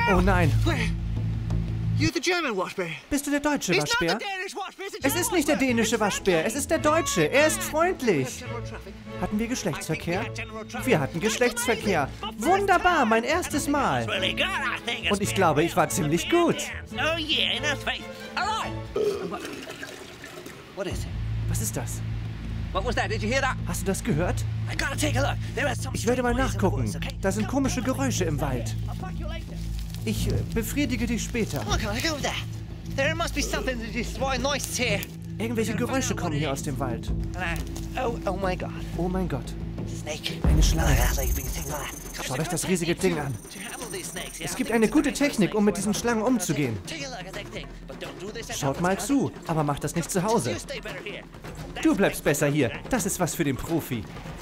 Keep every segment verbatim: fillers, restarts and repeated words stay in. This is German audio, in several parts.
Oh nein. You're the German Washbear. Bist du der deutsche It's not the Waschbär? Danish Washbear, it's the Es German ist nicht der Washbear. dänische Waschbär, es ist der deutsche. Er ist freundlich. General traffic. Hatten wir Geschlechtsverkehr? Wir hatten Geschlechtsverkehr. Wunderbar, mein erstes Mal. Really good, I think it's Und ich been glaube, ich war ziemlich gut. Oh yeah, in her face. All right. What is it? Was ist das? What was that? Did you hear that? Hast du das gehört? I gotta take a look. There are some Ich werde mal strange noises in the nachgucken. woods, okay? Da sind komische Geräusche im Wald. I'll fuck you later. Ich äh, befriedige dich später. Look, I go with that. There must be something that is why nice here. Irgendwelche Geräusche kommen hier aus dem Wald. Oh, oh my God. Oh mein Gott. Snake. Eine Schlange. Look at that big thing like that. Schaut euch das riesige Ding an. To handle these snakes, yeah, Es I gibt think eine it's a gute very nice Technik, um mit snake. diesen Schlangen umzugehen. Take a look at that thing, but don't do this at Schaut home, mal okay? zu, aber macht das nicht zu Hause. You stay better here. Du bleibst besser hier. Das ist was für den Profi.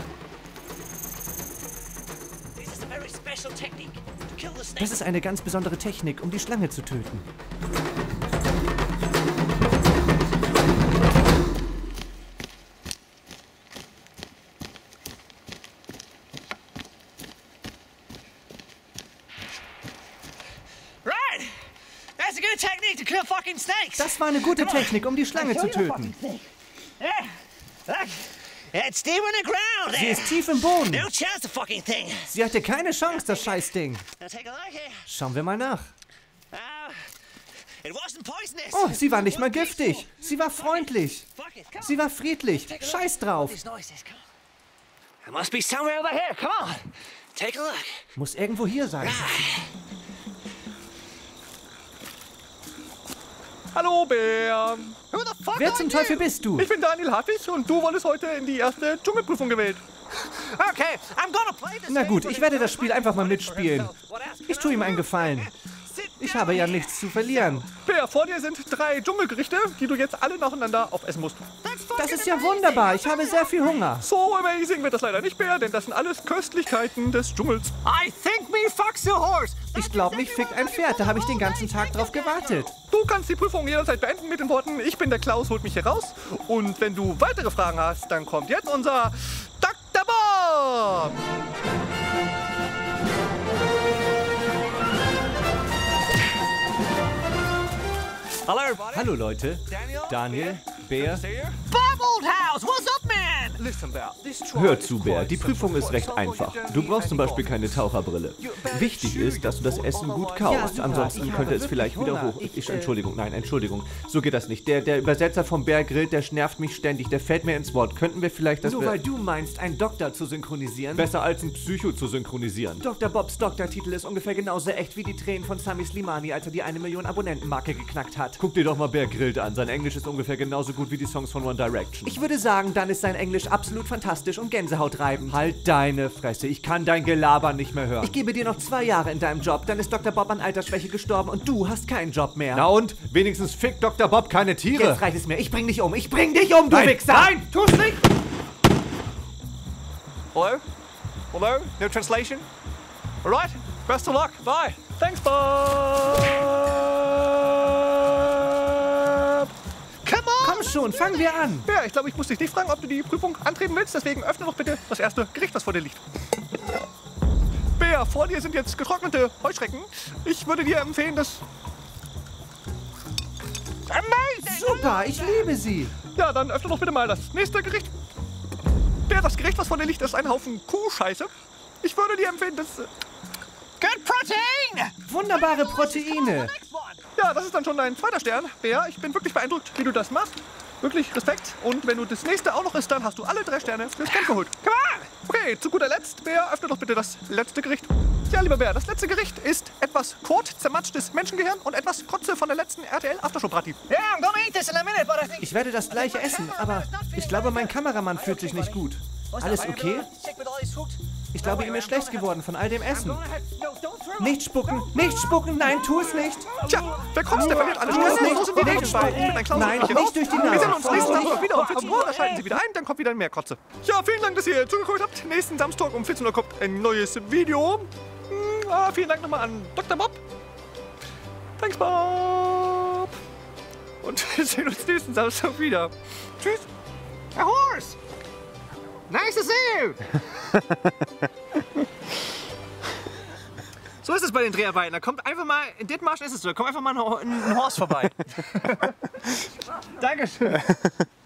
This is a very special technique to kill the snake. Das ist eine ganz besondere Technik, um die Schlange zu töten. Right. That's a good technique to kill fucking snakes. Das war eine gute Technik, um die Schlange zu töten. Yeah. Look. It's deep in the ground Sie there. ist tief im Boden. No chance, the fucking thing. Sie hatte keine Chance, das Scheißding. Now take a look here. Schauen wir mal nach. Uh, it wasn't poisonous. Oh, sie war nicht mal giftig. Sie war freundlich. Fuck it. Come Sie war friedlich. Scheiß drauf. These noises, come on. It must be somewhere over here. Come on. Take a look. Muss irgendwo hier sein. Hallo, Bär. Who the fuck Wer are zum you? Teufel bist du? Ich bin Daniel Hartwig und du wurdest heute in die erste Dschungelprüfung gewählt. Okay, I'm gonna play this Na game gut, for ich the werde das first Spiel time. einfach mal mitspielen. What else Ich can tue I ihm einen do? Gefallen. Sit Ich down habe ja here. nichts zu verlieren. Bär, vor dir sind drei Dschungelgerichte, die du jetzt alle nacheinander aufessen musst. That's Das fucking ist ja amazing. wunderbar. Ich habe sehr viel Hunger. So amazing wird das leider nicht, Bär, denn das sind alles Köstlichkeiten des Dschungels. I think me fucks a horse. Ich glaube, mich fickt ein Pferd. Da habe ich den ganzen Tag drauf gewartet. Du kannst die Prüfung jederzeit beenden mit den Worten, ich bin der Klaus, holt mich hier raus. Und wenn du weitere Fragen hast, dann kommt jetzt unser Doktor Bob. Hello, everybody. Hallo Leute. Daniel, Bär. Bob Oldhouse, what's up, man? Listen, Bär. Hör zu, Bär. Die Prüfung ist recht einfach. Du brauchst zum Beispiel keine Taucherbrille. Wichtig ist, dass du das Essen gut kaust. Ansonsten könnte es vielleicht wieder hoch... Ich, Entschuldigung, nein, Entschuldigung. So geht das nicht. Der, der Übersetzer vom Bär Grillt, der nervt mich ständig. Der fällt mir ins Wort. Könnten wir vielleicht das... Nur weil du meinst, einen Doktor zu synchronisieren? Besser als einen Psycho zu synchronisieren. Doktor Bobs Doktortitel ist ungefähr genauso echt wie die Tränen von Sami Slimani, als er die eine Million Abonnentenmarke geknackt hat. Guck dir doch mal Bär Grillt an. Sein Englisch ist ungefähr genauso gut wie die Songs von One Direction. Ich würde sagen, dann ist sein Englisch absolut fantastisch und Gänsehautreibend. Halt deine Fresse. Ich kann dein Gelaber nicht mehr hören. Ich gebe dir noch zwei Jahre in deinem Job, dann ist Doktor Bob an Altersschwäche gestorben und du hast keinen Job mehr. Na und? Wenigstens fickt Doktor Bob keine Tiere. Jetzt reicht es mir. Ich bring dich um. Ich bring dich um, du Nein, Wichser. nein, tu's nicht! Hello? Hello? No translation? Alright, best of luck. Bye. Thanks, Bob. Come on. Komm schon, fangen wir an. Ja, ich glaube, ich muss dich nicht fragen, ob du die Prüfung antreten willst. Deswegen öffne doch bitte das erste Gericht, das vor dir liegt. Bär, vor dir sind jetzt getrocknete Heuschrecken. Ich würde dir empfehlen, das... Amazing. Super, ich liebe sie. Ja, dann öffne doch bitte mal das nächste Gericht. Bär, das Gericht, was vor dir liegt, ist ein Haufen Kuhscheiße. Ich würde dir empfehlen, das... äh, Good protein. Wunderbare Proteine. Next one. Ja, das ist dann schon dein zweiter Stern. Bär, ich bin wirklich beeindruckt, wie du das machst. Wirklich Respekt. Und wenn du das nächste auch noch isst, dann hast du alle drei Sterne fürs Camp geholt. Come on. Okay, zu guter Letzt, Bär, öffne doch bitte das letzte Gericht. Ja, lieber Bär, das letzte Gericht ist etwas Kot, zermatschtes Menschengehirn und etwas Kotze von der letzten R T L Aftershow-Party. Yeah, I'm gonna eat this in a minute, but I think... Ich werde das gleiche essen, aber ich glaube, mein Kameramann fühlt sich nicht gut. Alles okay? Ich glaube, ihm ist schlecht geworden von all dem Essen. Nicht spucken, nicht spucken, nein, tu es nicht. Tja, wer kotzt, der verliert alle Tu es Sterne. nicht, So sind wir nicht dabei. Ich bin ein spucken. Klaus Nein, und ich nicht durch die Wir sehen uns Nase. nächsten Samstag wieder um vierzehn Uhr. Da schalten Sie wieder ein, dann kommt wieder mehr Kotze. Ja, vielen Dank, dass ihr zugeguckt habt. Nächsten Samstag um vierzehn Uhr kommt ein neues Video. Hm, ah, vielen Dank nochmal an Doktor Bob. Thanks, Bob. Und wir sehen uns nächsten Samstag wieder. Tschüss. A horse. Nice to see you. So ist es bei den Dreharbeiten. Da kommt einfach mal, in Dithmarschen ist es so, da kommt einfach mal ein, ein Horst vorbei. Dankeschön.